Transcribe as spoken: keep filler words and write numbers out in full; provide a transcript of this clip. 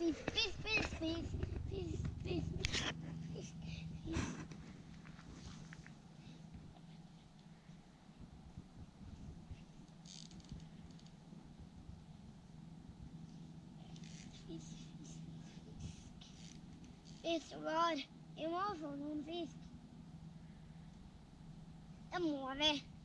Fisk, fisk, fisk, fisk, fisk, fisk, fisk, fisk. Fisk, fisk, fisk. Fisk, Roar. Vi må få noen fisk. Det må vi.